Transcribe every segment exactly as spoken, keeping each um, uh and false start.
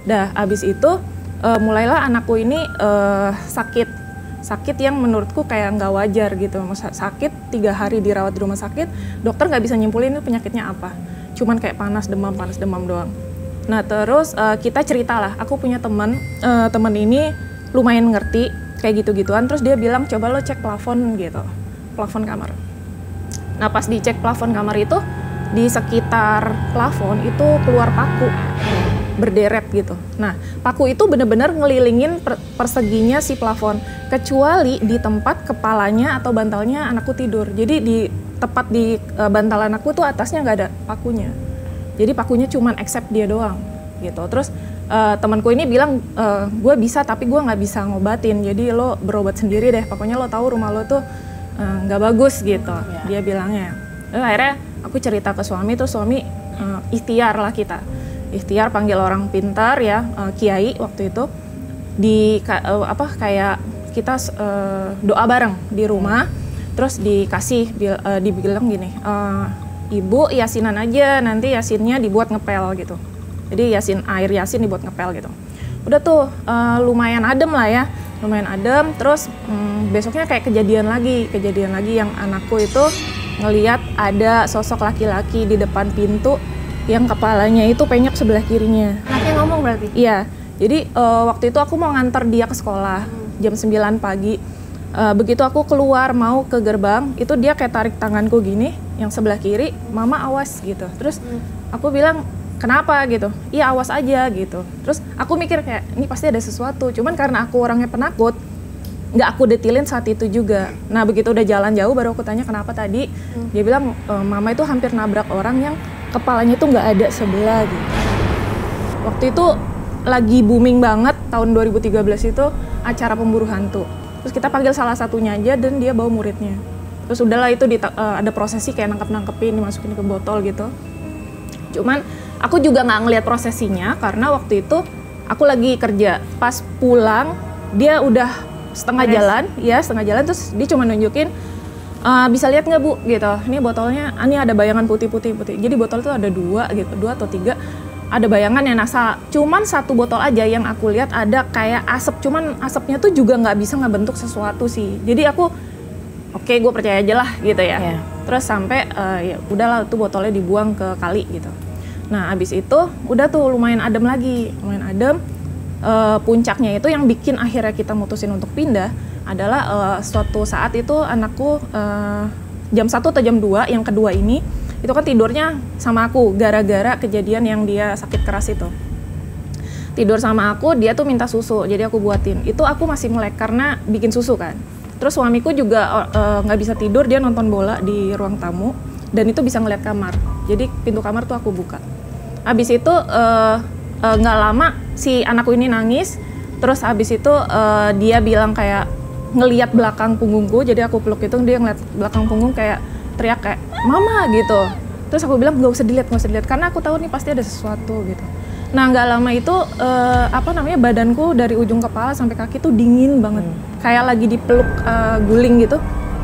Dah abis itu uh, mulailah anakku ini uh, sakit, sakit yang menurutku kayak nggak wajar gitu. Sakit tiga hari dirawat di rumah sakit, dokter nggak bisa nyimpulin itu penyakitnya apa. Cuman kayak panas demam, panas demam doang. Nah terus uh, kita ceritalah, aku punya teman, uh, teman ini lumayan ngerti kayak gitu-gituan. Terus dia bilang coba lo cek plafon gitu, plafon kamar. Nah pas dicek plafon kamar itu, di sekitar plafon itu keluar paku berderet gitu. Nah paku itu bener-bener ngelilingin per perseginya si plafon, kecuali di tempat kepalanya atau bantalnya anakku tidur. Jadi di tepat di uh, bantal anakku tuh atasnya nggak ada pakunya. Jadi pakunya cuman except dia doang gitu. Terus uh, temanku ini bilang uh, gue bisa tapi gue nggak bisa ngobatin. Jadi lo berobat sendiri deh. Pokoknya lo tahu rumah lo tuh nggak uh, bagus gitu. Yeah. Dia bilangnya. Lalu akhirnya aku cerita ke suami, terus suami uh, ikhtiar lah kita. Ikhtiar panggil orang pintar ya, uh, kiai waktu itu. Di uh, apa kayak kita uh, doa bareng di rumah. Terus dikasih uh, dibilang gini. Uh, Ibu yasinan aja, nanti yasinnya dibuat ngepel gitu. Jadi yasin air yasin dibuat ngepel gitu. Udah tuh uh, lumayan adem lah ya, lumayan adem. Terus um, besoknya kayak kejadian lagi, kejadian lagi yang anakku itu ngelihat ada sosok laki-laki di depan pintu yang kepalanya itu penyok sebelah kirinya. Anaknya ngomong berarti? Iya. Jadi uh, waktu itu aku mau nganter dia ke sekolah jam sembilan pagi. Uh, begitu aku keluar mau ke gerbang, itu dia kayak tarik tanganku gini, yang sebelah kiri, mama awas gitu. Terus hmm. aku bilang, kenapa gitu? Iya awas aja gitu. Terus aku mikir kayak, ini pasti ada sesuatu. Cuman karena aku orangnya penakut, nggak aku detilin saat itu juga. Nah begitu udah jalan jauh, baru aku tanya kenapa tadi. Hmm. Dia bilang, e, mama itu hampir nabrak orang yang kepalanya itu nggak ada sebelah gitu. Waktu itu lagi booming banget, tahun dua ribu tiga belas itu, acara pemburu hantu. Terus kita panggil salah satunya aja dan dia bawa muridnya. Terus udahlah itu di, uh, ada prosesi kayak nangkep-nangkepin, dimasukin ke botol gitu. Cuman aku juga nggak ngeliat prosesinya karena waktu itu aku lagi kerja. Pas pulang dia udah setengah Beres. jalan, ya setengah jalan terus dia cuma nunjukin uh, bisa lihat nggak Bu gitu. Ini botolnya, ini ada bayangan putih-putih putih. Jadi botol itu ada dua gitu, dua atau tiga. Ada bayangan yang nasa, cuman satu botol aja yang aku lihat ada kayak asap, cuman asapnya tuh juga nggak bisa ngebentuk sesuatu sih. Jadi aku, oke okay, gue percaya aja lah gitu ya. Yeah. Terus sampai uh, ya udahlah tuh botolnya dibuang ke kali gitu. Nah abis itu udah tuh lumayan adem lagi, lumayan adem. Uh, puncaknya itu yang bikin akhirnya kita mutusin untuk pindah adalah uh, suatu saat itu anakku uh, jam satu atau jam dua, yang kedua ini. Itu kan tidurnya sama aku gara-gara kejadian yang dia sakit keras itu. Tidur sama aku, dia tuh minta susu, jadi aku buatin. Itu aku masih melek karena bikin susu kan. Terus suamiku juga nggak uh, bisa tidur, dia nonton bola di ruang tamu. Dan itu bisa ngeliat kamar. Jadi pintu kamar tuh aku buka. Abis itu nggak uh, uh, lama si anakku ini nangis. Terus abis itu uh, dia bilang kayak ngeliat belakang punggungku. Jadi aku peluk itu, dia ngeliat belakang punggung kayak teriak kayak mama gitu. Terus aku bilang nggak usah dilihat, nggak usah dilihat karena aku tahu nih pasti ada sesuatu gitu. Nah nggak lama itu uh, apa namanya badanku dari ujung kepala sampai kaki tuh dingin banget, hmm. kayak lagi dipeluk uh, guling gitu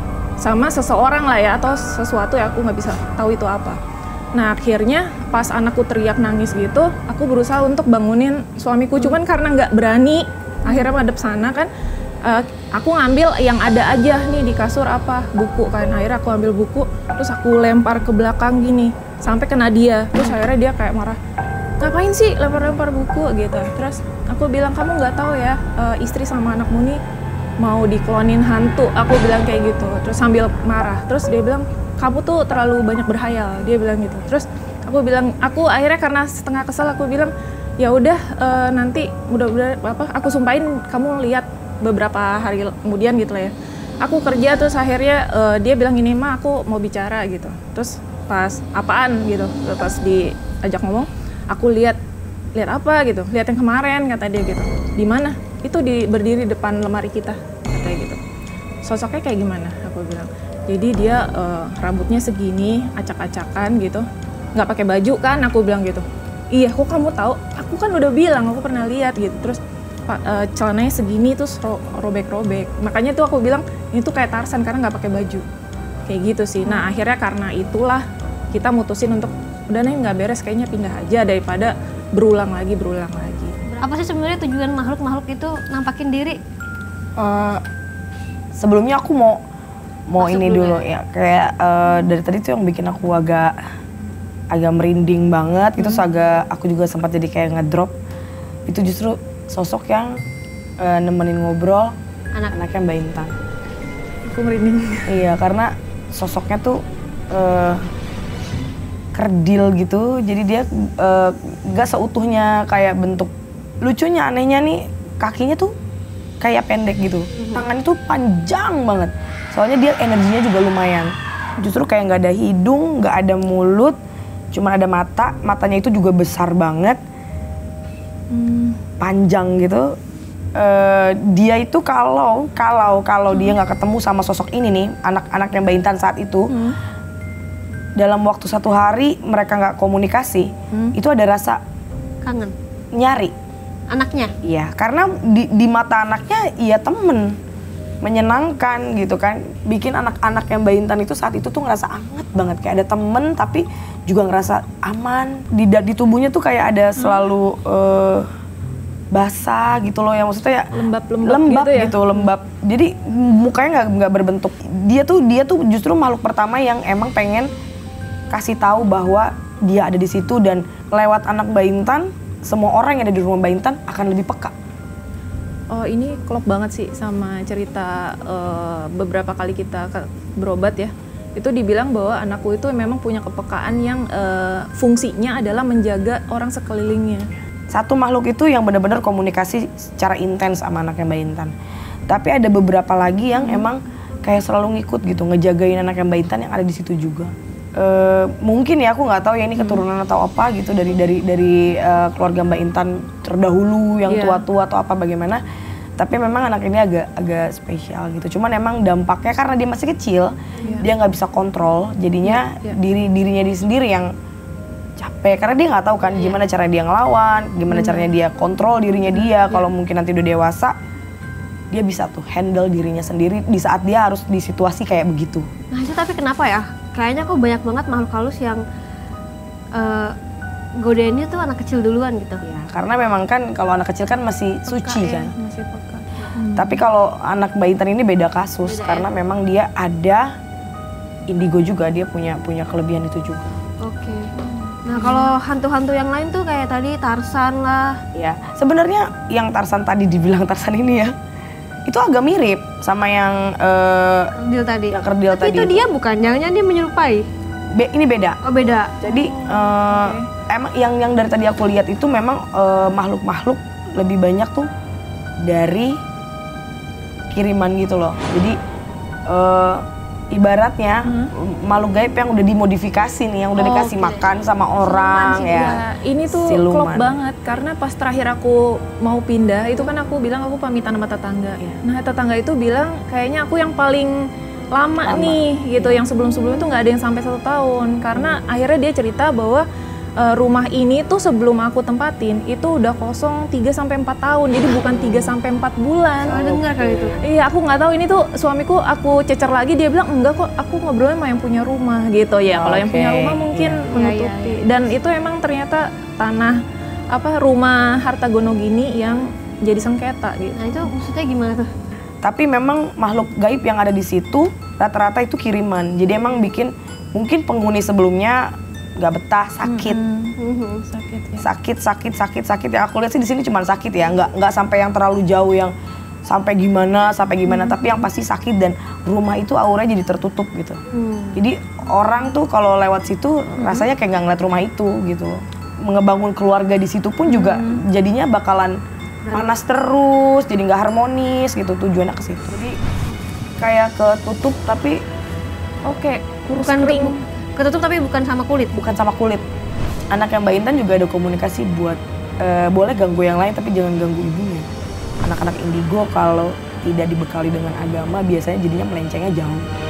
sama seseorang lah ya atau sesuatu ya aku nggak bisa tahu itu apa. Nah akhirnya pas anakku teriak nangis gitu, aku berusaha untuk bangunin suamiku, hmm. cuman karena nggak berani, akhirnya madep sana kan. Uh, aku ngambil yang ada aja nih di kasur apa buku kan, akhirnya aku ambil buku terus aku lempar ke belakang gini sampai kena dia. Terus akhirnya dia kayak marah, ngapain sih lempar-lempar buku gitu. Terus aku bilang kamu nggak tahu ya uh, istri sama anakmu nih mau diklonin hantu, aku bilang kayak gitu. Terus sambil marah, terus dia bilang kamu tuh terlalu banyak berhayal, dia bilang gitu. Terus aku bilang, aku akhirnya karena setengah kesal aku bilang ya udah uh, nanti mudah-mudahan apa aku sumpahin kamu lihat beberapa hari kemudian gitu lah ya. Aku kerja terus akhirnya uh, dia bilang gini, ma aku mau bicara gitu. Terus pas apaan gitu, pas diajak ngomong, aku lihat lihat apa gitu, lihat yang kemarin kata dia gitu. Di mana? Itu di berdiri depan lemari kita katanya gitu. Sosoknya kayak gimana? Aku bilang. Jadi dia uh, rambutnya segini, acak-acakan gitu, nggak pakai baju kan? Aku bilang gitu. Iya, kok kamu tahu? Aku kan udah bilang, aku pernah lihat gitu. Terus Uh, celananya segini terus ro robek-robek, makanya tuh aku bilang ini tuh kayak Tarzan karena nggak pakai baju kayak gitu sih. Nah akhirnya karena itulah kita mutusin untuk udah nih nggak beres kayaknya pindah aja daripada berulang lagi berulang lagi. Apa sih sebenarnya tujuan makhluk-makhluk itu nampakin diri? Uh, sebelumnya aku mau mau Masuk ini dulu dulu ya, kayak uh, dari tadi tuh yang bikin aku agak agak merinding banget, itu Hmm. agak aku juga sempat jadi kayak ngedrop. Itu justru sosok yang uh, nemenin ngobrol Anak. anaknya Mbak Intan. Aku merinding. Iya, karena sosoknya tuh uh, kerdil gitu, jadi dia uh, gak seutuhnya kayak bentuk. Lucunya, anehnya nih, kakinya tuh kayak pendek gitu, tangannya tuh panjang banget. Soalnya dia energinya juga lumayan. Justru kayak nggak ada hidung, nggak ada mulut, cuma ada mata. Matanya itu juga besar banget, Hmm. panjang gitu. Uh, dia itu kalau kalau kalau dia nggak ketemu sama sosok ini nih, anak-anak yang Mbak Intan saat itu, Hmm. dalam waktu satu hari mereka nggak komunikasi, Hmm. itu ada rasa Kangen. nyari. Anaknya? Iya, karena di, di mata anaknya iya temen, menyenangkan gitu kan. Bikin anak-anak yang Mbak Intan itu saat itu tuh ngerasa anget banget, kayak ada temen tapi juga ngerasa aman. Di, di tubuhnya tuh kayak ada selalu uh, basah gitu loh, yang maksudnya ya Lembab-lembab lembab gitu ya? gitu, lembab. Jadi mukanya nggak nggak berbentuk. Dia tuh dia tuh justru makhluk pertama yang emang pengen kasih tahu bahwa dia ada di situ, dan lewat anak Mbak Intan semua orang yang ada di rumah Mbak Intan akan lebih peka. Oh, ini klop banget sih sama cerita uh, beberapa kali kita ke- berobat ya. Itu dibilang bahwa anakku itu memang punya kepekaan yang uh, fungsinya adalah menjaga orang sekelilingnya. Satu makhluk itu yang benar-benar komunikasi secara intens sama anaknya Mbak Intan. Tapi ada beberapa lagi yang emang kayak selalu ngikut gitu, ngejagain anaknya Mbak Intan yang ada di situ juga. Uh, mungkin ya, aku nggak tahu ya ini keturunan atau apa gitu dari dari dari uh, keluarga Mbak Intan terdahulu yang Iya. tua-tua atau apa bagaimana. Tapi memang anak ini agak agak spesial gitu. Cuman emang dampaknya karena dia masih kecil, Iya. dia nggak bisa kontrol. Jadinya Iya, iya. diri dirinya dia sendiri yang capek karena dia nggak tahu kan gimana cara dia ngelawan, gimana caranya dia kontrol dirinya dia. Kalau mungkin nanti udah dewasa, dia bisa tuh handle dirinya sendiri di saat dia harus di situasi kayak begitu. Nah itu tapi kenapa ya? Kayaknya kok banyak banget makhluk halus yang uh, godainnya tuh anak kecil duluan gitu. Ya, karena memang kan kalau anak kecil kan masih suci Peka ya, kan. masih peka. Tapi kalau anak Mbak Intan ini beda kasus. Beda, Karena memang dia ada indigo juga, dia punya punya kelebihan itu juga. Oke. Nah kalau hantu-hantu yang lain tuh kayak tadi Tarzan lah. Ya, sebenarnya yang Tarzan tadi dibilang Tarzan ini ya, itu agak mirip sama yang eh, Kerdil tadi. yang kerdil Tapi tadi. itu dia bukan, jangan-jangan dia menyerupai. Be- ini beda. Oh beda. Jadi eh, emang yang yang dari tadi aku lihat itu memang eh, makhluk-makhluk lebih banyak tuh dari kiriman gitu loh. Jadi eh, ibaratnya makhluk gaib yang udah dimodifikasi nih, yang udah Oh, dikasih oke. makan sama orang ya. Ya, ini tuh Siluman. klop banget karena pas terakhir aku mau pindah itu kan aku bilang aku pamitan sama tetangga. Iya. Nah tetangga itu bilang kayaknya aku yang paling lama, Lama. nih gitu, yang sebelum-sebelumnya tuh nggak ada yang sampai satu tahun karena akhirnya dia cerita bahwa eh, rumah ini tuh sebelum aku tempatin itu udah kosong tiga sampai empat tahun, jadi bukan tiga sampai empat bulan. Soalnya dengar kali itu. Iya, aku nggak tahu ini tuh suamiku aku cecer lagi, dia bilang enggak kok, aku ngobrolnya sama yang punya rumah gitu ya. Kalau yang Oke, punya rumah mungkin iya. menutupi. Iya, iya, Dan itu emang ternyata tanah apa rumah harta gono gini yang jadi sengketa gitu. Nah itu maksudnya gimana tuh? Tapi memang makhluk gaib yang ada di situ rata-rata itu kiriman. Jadi emang bikin mungkin penghuni sebelumnya nggak betah, sakit. Mhm. Sakit ya. sakit sakit sakit sakit yang aku lihat sih di sini cuma sakit ya, nggak nggak sampai yang terlalu jauh yang sampai gimana sampai gimana tapi yang pasti sakit, dan rumah itu auranya jadi tertutup gitu. Hmm. Jadi orang tuh kalau lewat situ rasanya kayak nggak ngeliat rumah itu gitu. Ngebangun keluarga di situ pun juga jadinya bakalan panas terus, jadi nggak harmonis gitu tujuannya ke situ. Jadi kayak ketutup tapi Oke, kurus Bukan kering. bu- ketutup tapi bukan sama kulit. bukan sama kulit. Anak yang Mbak Intan juga ada komunikasi buat eh, boleh ganggu yang lain tapi jangan ganggu ibunya. Anak-anak indigo kalau tidak dibekali dengan agama biasanya jadinya melencengnya jauh.